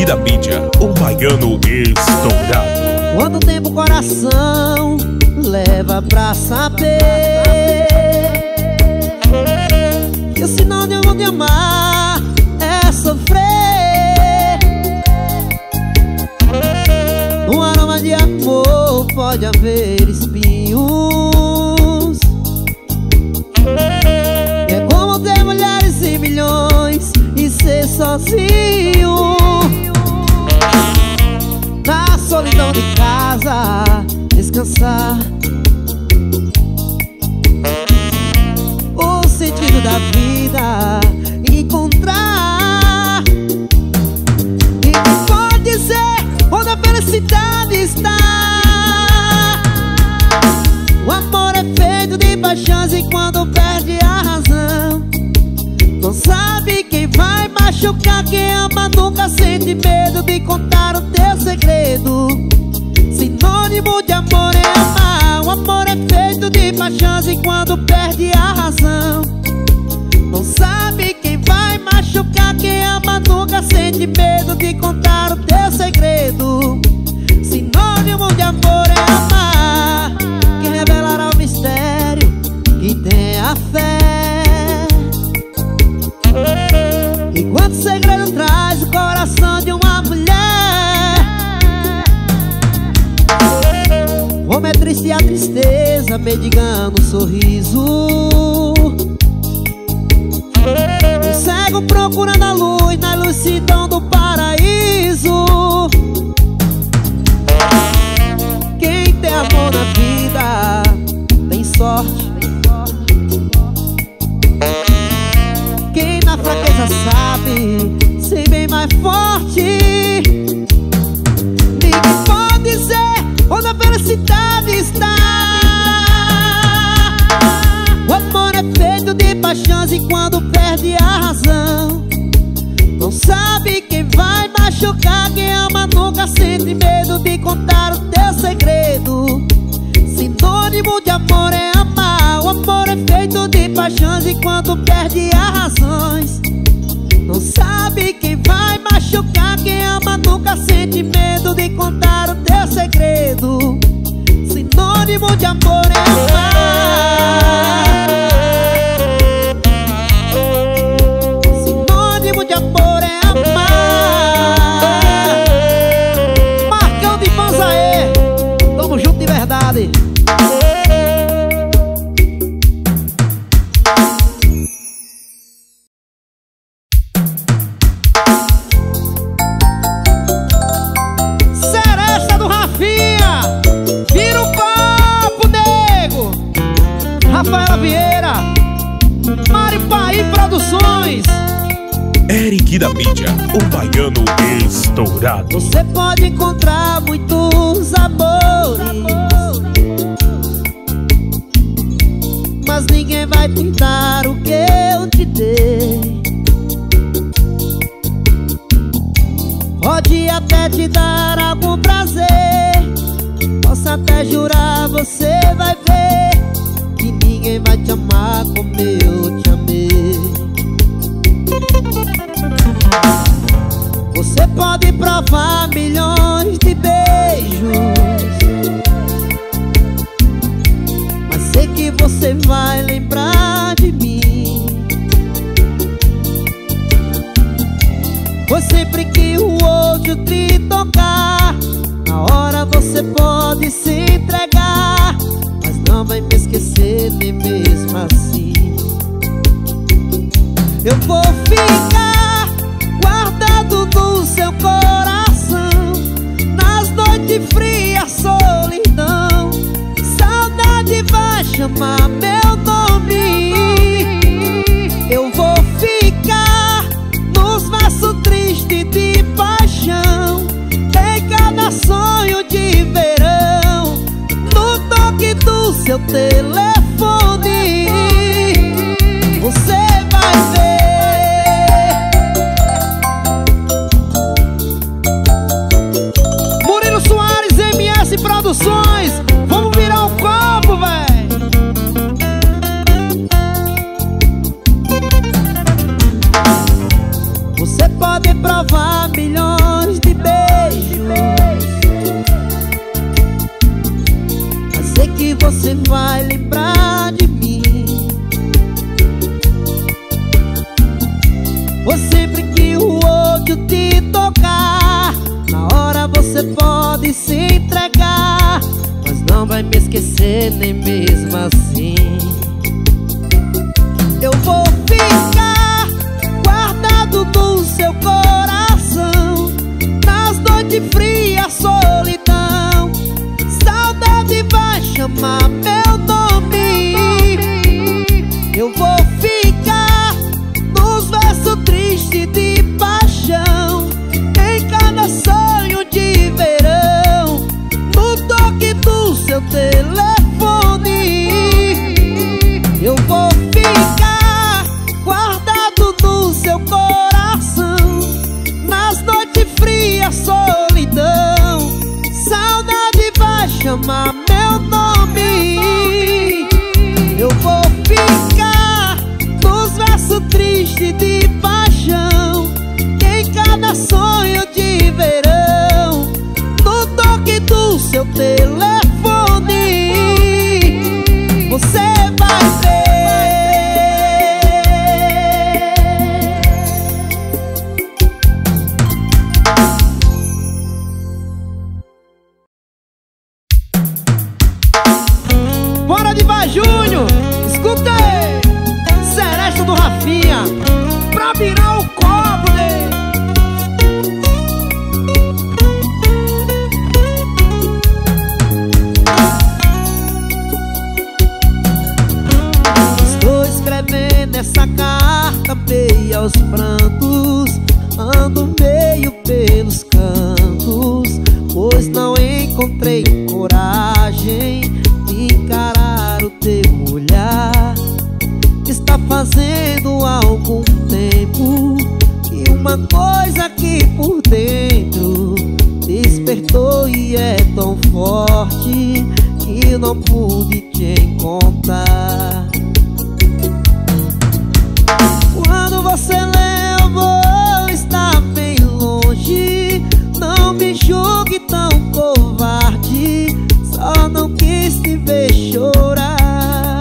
da mídia, o baiano estourado. Quanto tempo o coração leva pra saber que o sinônimo de amar é sofrer? No aroma de amor pode haver espinhos. É como ter mulheres e milhões e ser sozinho. Na solidão de casa, descansar. O sentido da vida encontrar. E quem pode dizer onde a felicidade está? O amor é feito de paixões e quando perde a razão, não sabe quem vai machucar. Quem ama nunca sente medo de contar o teu segredo. Sinônimo de amor é amar. O amor é feito de paixões e quando perde a razão, não sabe quem vai machucar. Quem ama nunca sente medo de contar o teu segredo. Sinônimo de amor é amar. Quem revelará o mistério que tem a fé. E quanto segredo traz o coração de uma mulher. Como é triste a tristeza mendigando o sorriso. O cego procurando a luz na imensidão do paraíso. Quem tem amor na vida tem sorte. Quem na fraqueza sabe ser bem mais forte. Ninguém pode dizer onde a felicidade está. O amor é feito de paixões e quando perde a razão, não sabe quem vai machucar. Quem ama nunca sente medo de contar o teu segredo. Sinônimo de amor é amar. O amor é feito de paixões e quando perde as razões, não sabe quem vai machucar. Quem ama nunca sente medo de contar o teu segredo. Sinônimo de amor é amar. Sinônimo de amor é amar. Marcão de Panzaê, tamo junto de verdade. Rafaela Vieira, Mário Pai Produções. Eric da mídia, o baiano estourado. Você pode encontrar muitos amores, mas ninguém vai tentar o que eu te dei. Pode até te dar algum prazer, posso até jurar, você vai ver que ninguém vai te amar como eu te amei. Você pode provar milhões de beijos, mas sei que você vai lembrar de mim. Pois sempre que o outro te tocar, na hora você pode se entregar, mas não vai me esquecer nem mesmo assim. Eu vou ficar guardado no seu coração, nas noites frias, solidão. Saudade vai chamar meu nome. Eu vou ficar nos versos tristes de paixão, em cada sonho de verão, no toque do seu telefone. Você vai ver. Murilo Soares, MS Produções. Vamos virar um copo, véi. Você pode provar milhões vai lembrar de mim. Ou sempre que o outro te tocar, na hora você pode se entregar, mas não vai me esquecer nem mesmo assim. Eu vou ficar guardado no seu coração, nas noites frias, solidão. Saudade vai chamar meu nome. Eu vou ficar nos versos tristes de paixão, em cada sonho de verão, no toque do seu telefone. Eu vou ficar guardado no seu coração, nas noites frias, solidão. Saudade vai chamar meu nome. Eu vou ficar nos versos tristes de paixão, em cada sonho de verão, no toque do seu telefone. Você vai ver. Bora de Júnior, escuta aí, Seresta do Rafinha, pra virar o copo dele. Estou escrevendo essa carta meio aos prantos, ando meio pelos cantos, pois não encontrei coragem de encarar o teu olhar. Está fazendo algum tempo que uma coisa aqui por dentro despertou e é tão forte que não pude te encontrar. Quando você levou, está bem longe. Não me julgue tão covarde, só não quis te ver chorar.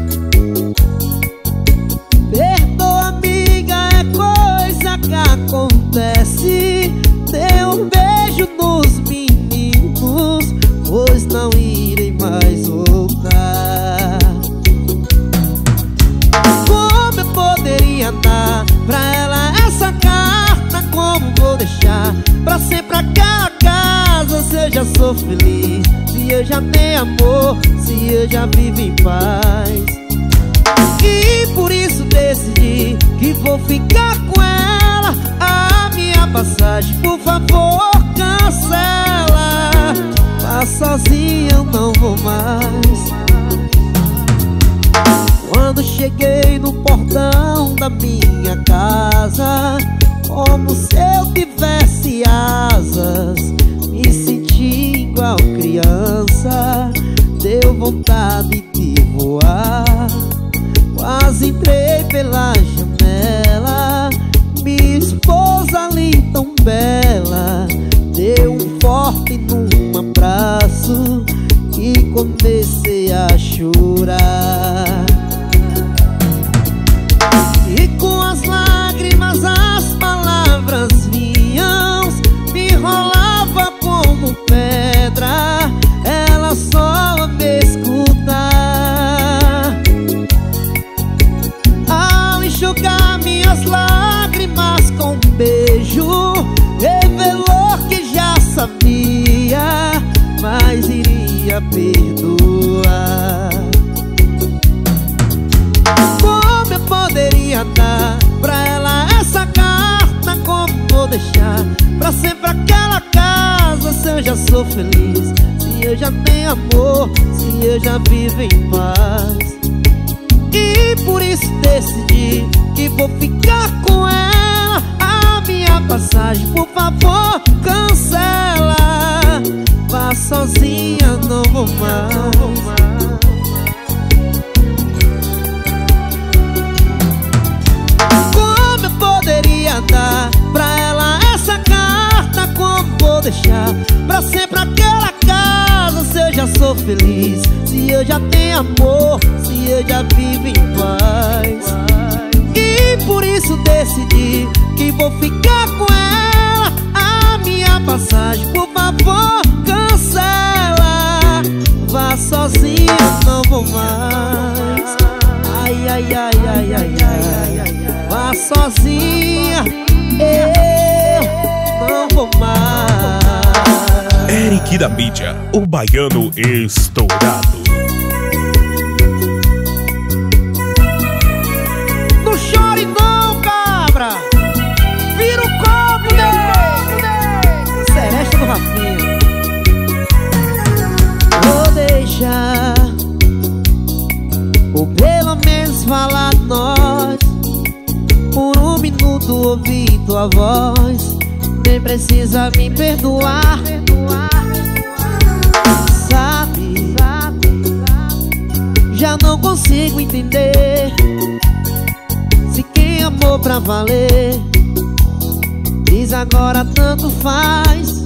Perdoa, amiga, é coisa que acontece. Dê um beijo nos meninos, pois não irei mais voltar. Como eu poderia dar pra ela essa carta? Como vou deixar pra sempre aquela casa? Se eu já sou feliz, se eu já tenho amor, se eu já vivo em paz. E por isso decidi que vou ficar com ela. A minha passagem, por favor, cancela. Vá sozinha, eu não vou mais. Quando cheguei no portão da minha casa, como se eu tivesse asas, me senti igual criança, deu vontade de voar. Quase entrei pela janela, minha esposa ali tão bela, deu um forte num abraço e comecei a chorar. E com as lágrimas as palavras vinham, me enrolava como pedra, ela só me escutar. Ao enxugar minhas lágrimas com um beijo, revelou que já sabia, mas iria perdoar. Como eu poderia dar pra ela essa carta? Como vou deixar pra sempre aquela casa? Se eu já sou feliz, se eu já tenho amor, se eu já vivo em paz. E por isso decidi que vou ficar com ela. A minha passagem, por favor, cancela. Vá sozinha, não vou mais. Como eu poderia dar pra ela essa carta? Como vou deixar pra sempre aquela casa? Se eu já sou feliz, se eu já tenho amor, se eu já vivo em paz. E por isso decidi que vou ficar com ela. A minha passagem, por favor, cancela. Vá sozinha, não vou mais. Ai, ai, ai, ai, ai, ai. Vá sozinha, eu não vou mais. Eric da Mídia, o baiano estourado. Não chore não, cabra. Vira o copo dele. Seresta do Rafinha. Vou deixar, ou pelo menos falar nós. Por um minuto ouvir tua voz. Nem precisa me perdoar. Sabe, já não consigo entender se quem amou pra valer diz agora tanto faz,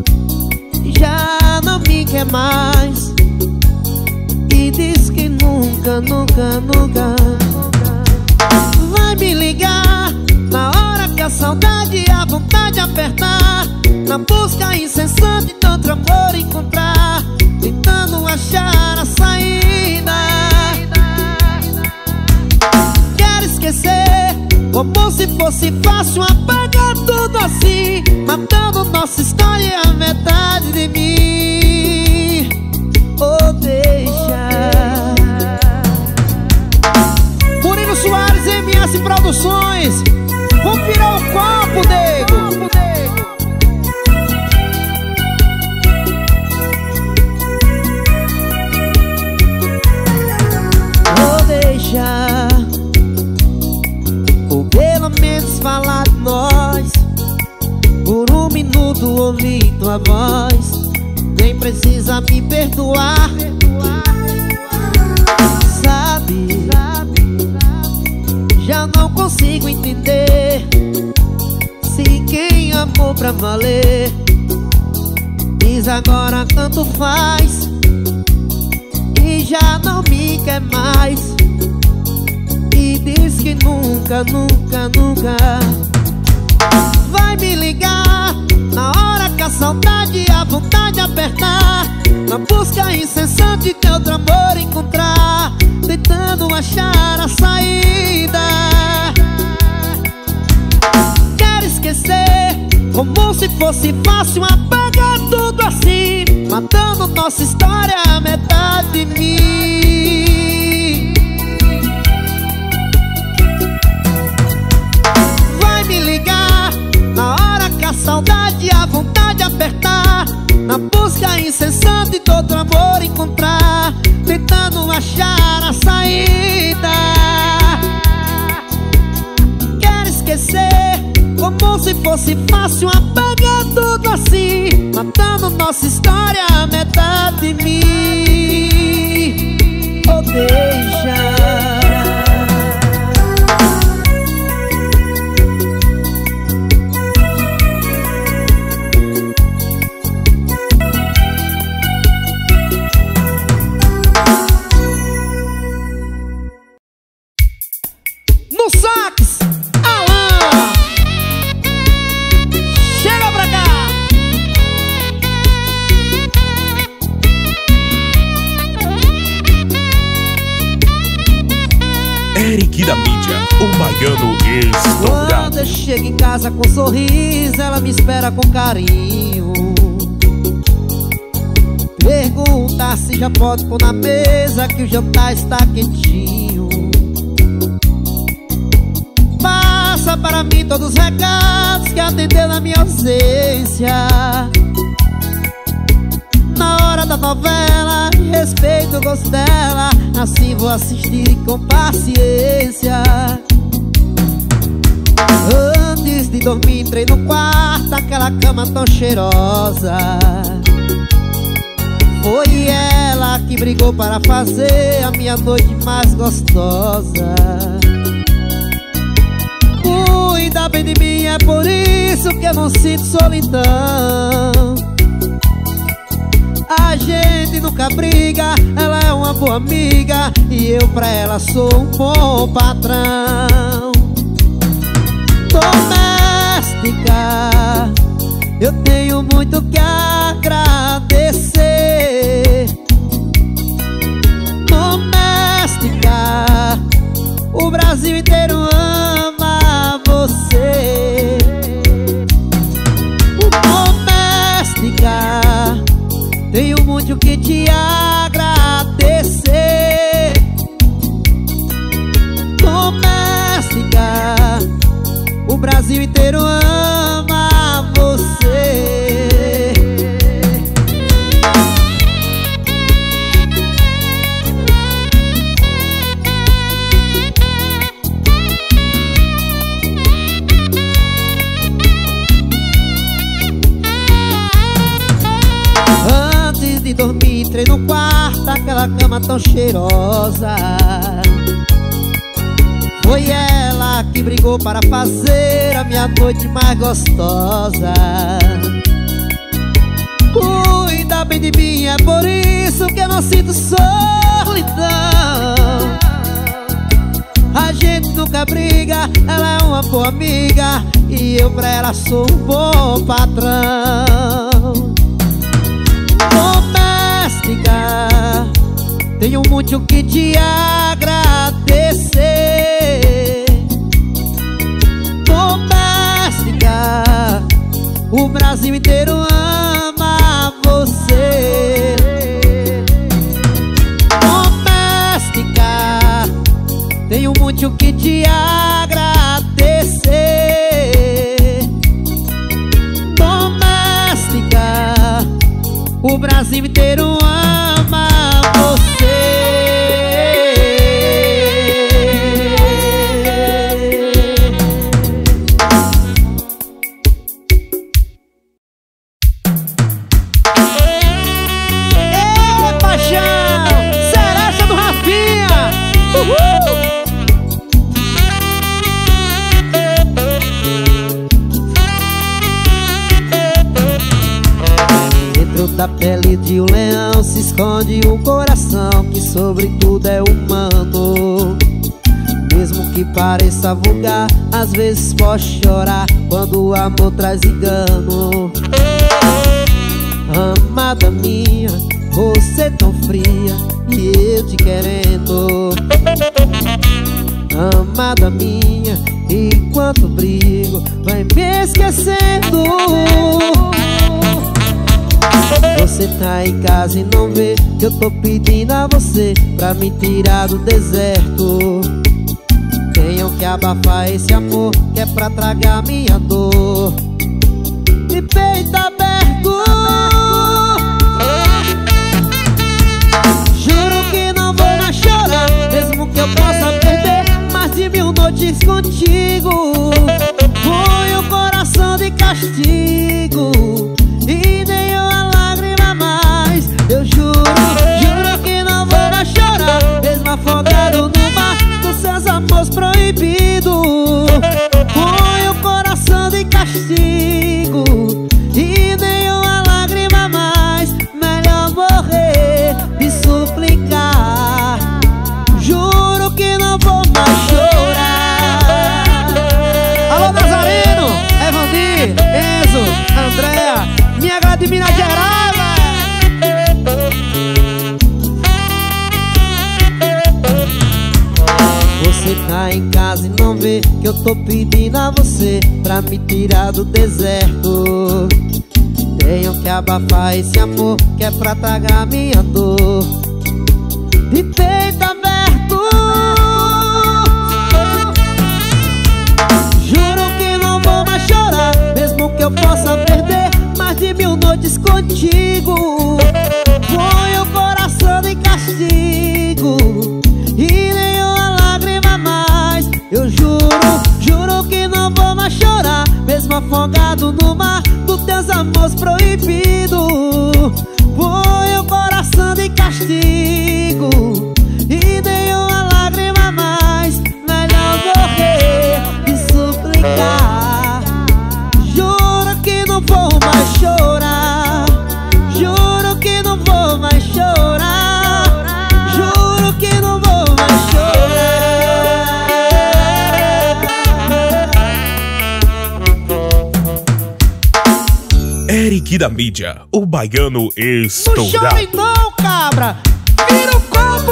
já não me quer mais. E diz que nunca, nunca, nunca vai me ligar na hora que a saudade e a vontade apertar, na busca incessante de outro amor encontrar, tentando achar a saída. Quero esquecer, como se fosse fácil, apagar tudo assim, matando nossa história e a metade de mim. Oh, deixa. Murilo Soares, MS Produções. Vamos virar o copo, nego. Vou deixar, ou pelo menos falar de nós. Por um minuto ouvir tua voz. Nem precisa me perdoar. Sabe, já não consigo entender se quem amou pra valer diz agora tanto faz, e já não me quer mais. E diz que nunca, nunca, nunca vai me ligar na hora que a saudade e a vontade apertar, na busca incessante de outro amor encontrar, tentando achar a saída. Quero esquecer, como se fosse fácil, apagar tudo assim, matando nossa história a metade de mim. Vai me ligar na hora que a saudade e a vontade apertar, na busca incessante de outro amor encontrar, tentando achar a saída. Quero esquecer, como se fosse fácil, apagar tudo assim, matando nossa história a metade de mim. Oh, deixa. No sax, Alan, chega pra cá. Eric da Mídia, o baiano estourado. Quando eu chego em casa com um sorriso, ela me espera com carinho. Pergunta se já pode pôr na mesa, que o jantar está quentinho. Passa para mim todos os recados que atendeu na minha ausência. Na hora da novela, respeito o gosto dela, assim vou assistir com paciência. Antes de dormir entrei no quarto, aquela cama tão cheirosa. Foi ela que brigou para fazer a minha noite mais gostosa. Cuida bem de mim, é por isso que eu não sinto solidão. A gente nunca briga, ela é uma boa amiga e eu pra ela sou um bom patrão. Doméstica, eu tenho muito que agradecer. Doméstica, o Brasil inteiro ama você. Doméstica, tenho muito que te agradecer. Doméstica, o Brasil inteiro ama você. Antes de dormir, entrei no quarto, aquela cama tão cheirosa. Foi ela que brigou para fazer a minha noite mais gostosa. Cuida bem de mim, é por isso que eu não sinto solidão. A gente nunca briga, ela é uma boa amiga e eu pra ela sou um bom patrão. Doméstica, tenho muito que te agradecer. Doméstica, o Brasil inteiro ama você. Doméstica, tenho muito que te agradecer. Doméstica, o Brasil inteiro ama você. Ei, paixão! Cereja do Rafinha! Uhul! Dentro da pele de um leão se esconde um coração que sobre tudo é humano. Mesmo que pareça vulgar, às vezes posso chorar quando o amor traz engano. Amada minha, você tão fria e eu te querendo. Amada minha, enquanto brigo, vai me esquecendo. Você tá em casa e não vê que eu tô pedindo a você pra me tirar do deserto. Tenho que abafar esse amor que é pra tragar minha dor. De peito aberto, juro que não vou mais chorar, mesmo que eu possa perder mais de 1000 noites contigo. Foi o coração de castigo e nem uma lágrima mais. Eu juro, juro que não vou mais chorar, mesmo afogado no mar dos seus amores proibidos. Foi o coração de castigo e nem uma lágrima mais. Melhor morrer e suplicar. Juro que não vou mais chorar. Alô, Nazareno, Evandir, Enzo, Andréa, minha gata de Minas Gerais, véi. Você tá em casa e não vê que eu tô pedindo a você pra me tirar do deserto. Tenho que abafar esse amor que é pra tragar minha dor. De peito aberto, juro que não vou mais chorar, mesmo que eu possa perder mais de 1000 noites contigo. Foi o coração de castigo e nenhuma lágrima mais. Eu juro, juro que não vou mais chorar, mesmo afogado no mar dos teus amores proibidos. Foi o coração de castigo e nenhuma lágrima mais. Melhor morrer e suplicar. Juro que não vou mais chorar, juro que não vou mais chorar. Eric da mídia, o baiano No estourado. chão então, cabra, vira o copo,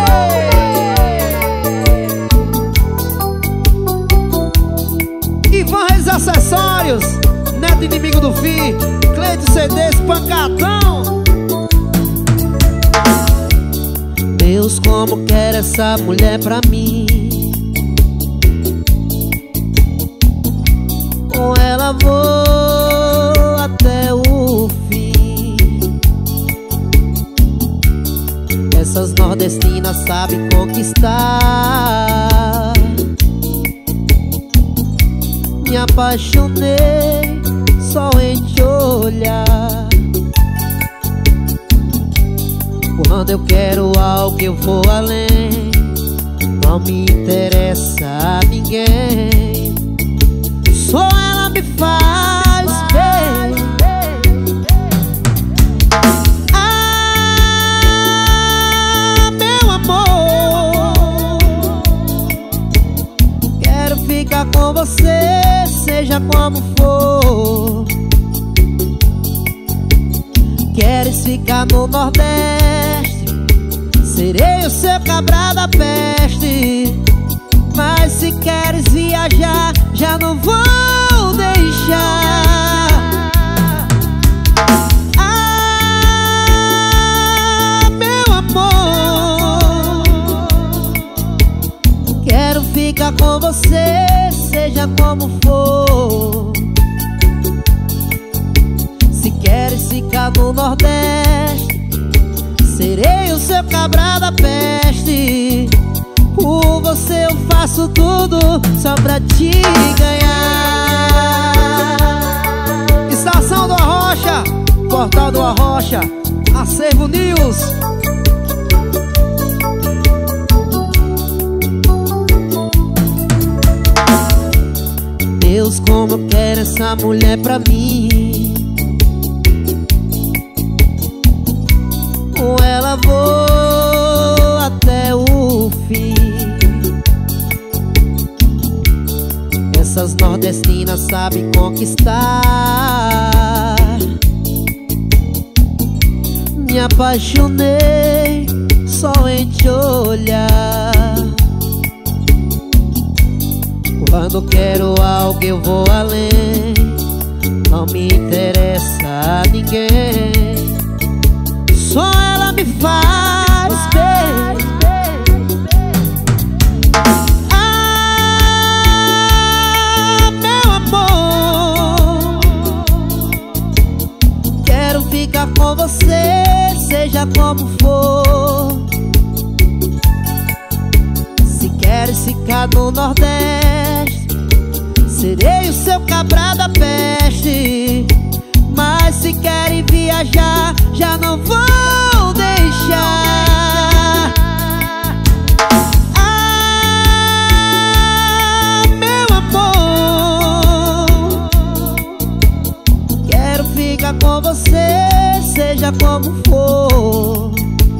Ivan Reis Acessórios, neto inimigo do fim, Cleide CDs, pancadão. Deus, como quer essa mulher pra mim. Com ela vou até o fim. Essas nordestinas sabem conquistar. Me apaixonei só em te olhar. Quando eu quero algo eu vou além. Não me interessa ninguém. Só ela me faz bem. Ah, meu amor, quero ficar com você, seja como for. Queres ficar no Nordeste, serei o seu cabra da peste. Mas se queres viajar, já não vou deixar. Ah, meu amor, quero ficar com você, seja como for. Se queres ficar no Nordeste, serei o seu cabra da peste. Por você eu faço tudo só pra te ganhar. Estação do Arrocha, Portal do Arrocha, Acervo News. Deus, como eu quero essa mulher pra mim. Com ela vou até o fim. Essas nordestinas sabem conquistar. Me apaixonei só em te olhar. Quando quero algo eu vou além. Não me interessa ninguém. Só ela me faz bem. Ah, meu amor, quero ficar com você, seja como for. Se queres ficar no Nordeste, serei o seu cabra da peste. Mas se querem viajar, já não vou deixar. Ah, meu amor, quero ficar com você, seja como for.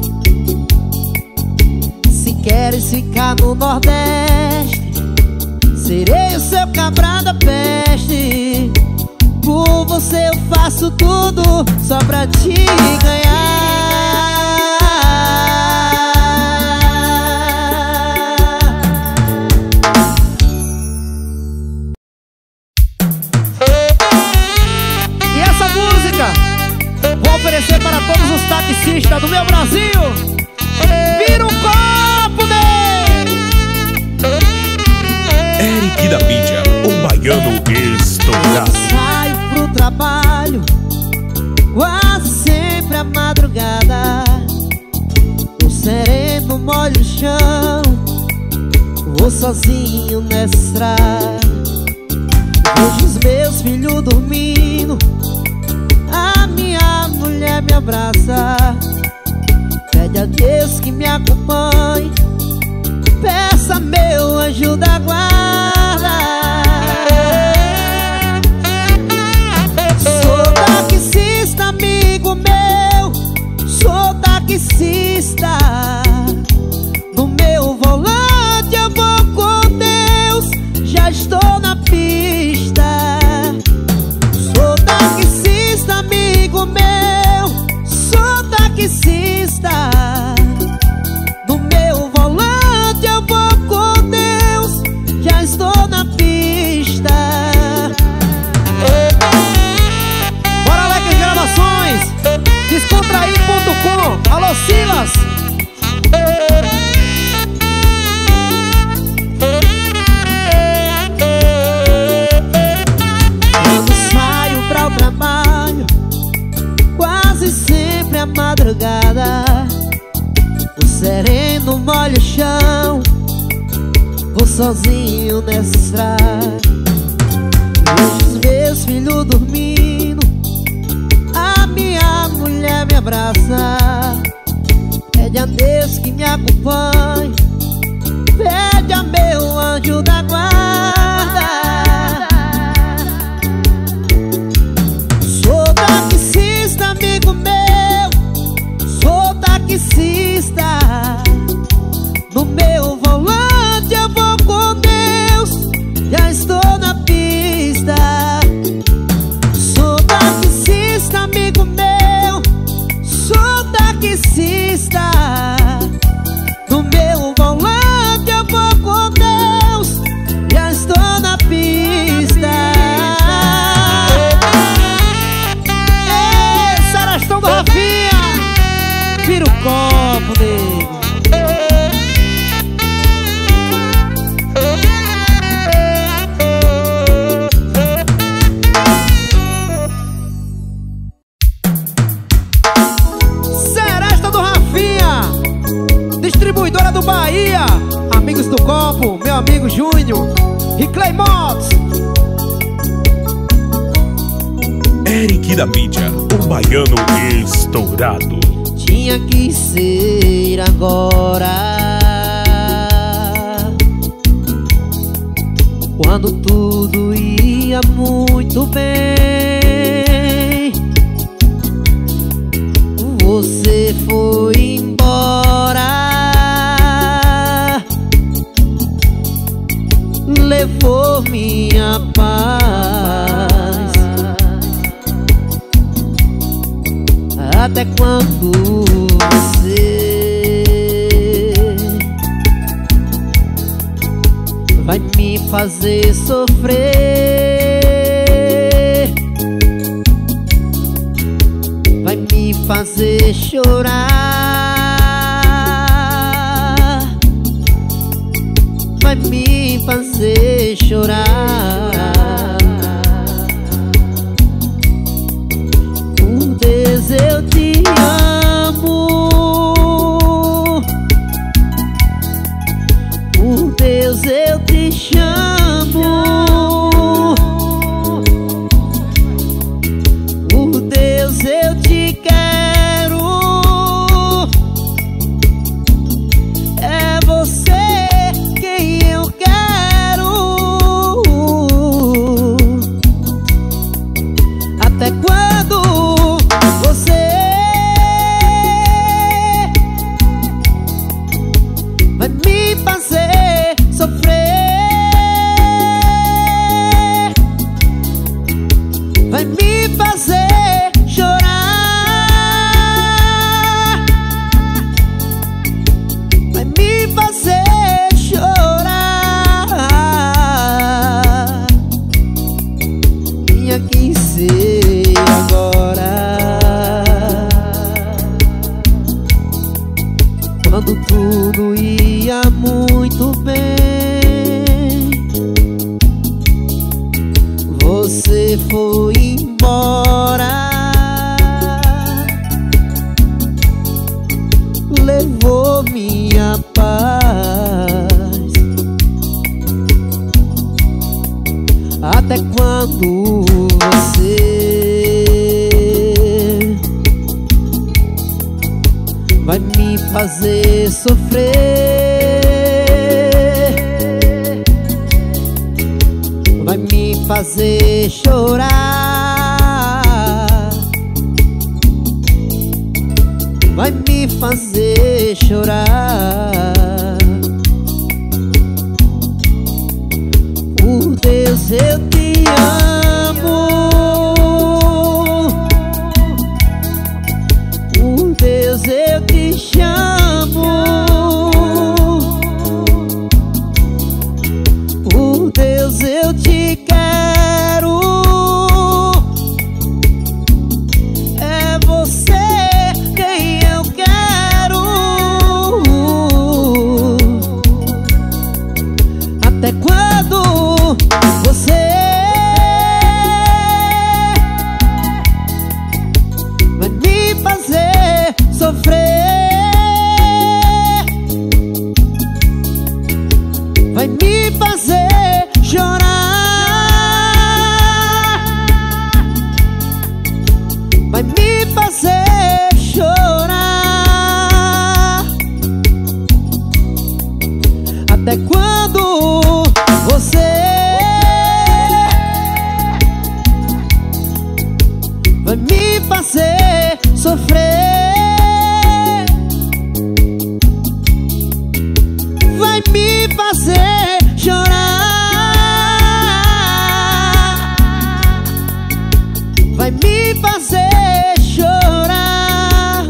Se queres ficar no Nordeste, serei o seu cabra da peste. Por você eu faço tudo só pra te ganhar. E essa música vou oferecer para todos os taxistas do meu Brasil. Vira um copo, Eric da mídia, o baiano estourado. Saio pro trabalho quase sempre à madrugada. O sereno molha o chão, vou sozinho nessa estrada. Vejo os meus filhos dormindo, a minha mulher me abraça. Pede a Deus que me acompanhe, peça meu anjo da guarda. Sou taxista, amigo meu, sou taxista. No meu volante eu vou com Deus, já estou na pista. Sou taxista, amigo Alô, Silas! Quando saio pra o trabalho, quase sempre à madrugada, o sereno molha o chão, vou sozinho nessa estrada. Vejo os meus filhos dormindo, a minha mulher me abraça. Pede a Deus que me acompanhe, pede a meu anjo da guarda. Sou taxista, amigo meu, sou taxista. No meu volante eu vou com Deus, já estou na pista. Sou taxista, amigo meu, sou taxista. No meu volante eu vou com Deus, já estou na pista. Ei, Serastão do Rafinha, vira o copo, nego. Distribuidora do Bahia, amigos do copo, meu amigo Júnior e Clay Motos. Eric da mídia, o baiano estourado. Tinha que ser agora, quando tudo ia muito bem. Você foi embora, levou minha paz. Até quando você vai me fazer sofrer, vai me fazer chorar, vai me fazer chorar. Por Deus eu te amo, por Deus eu te chamo, por Deus eu te quero. É você quem eu quero. Até quando você vai me fazer sofrer, vai me fazer chorar, vai me fazer chorar. Tinha que ser agora, quando tudo ia muito bem. Você foi embora, levou minha paz. Até quando você vai me fazer sofrer, vai me fazer chorar, vai me fazer chorar. Por Deus eu te amo, por Deus eu te chamo, por Deus eu te quero. É você quem eu quero. sofrer, vai me fazer chorar, vai me fazer chorar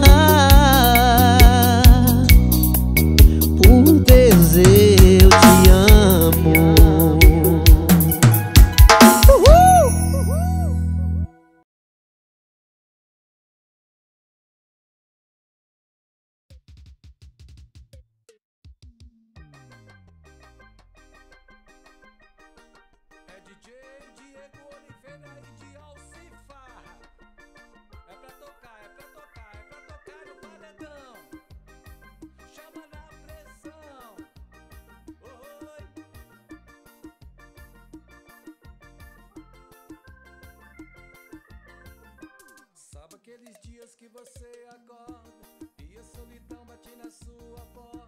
por dizer eu te amo. É DJ Diego Oliveira e de Alcifarra. É pra tocar, é pra tocar, é pra tocar no paredão. Chama na pressão. Oi. Sabe aqueles dias que você acorda e a solidão bate na sua porta?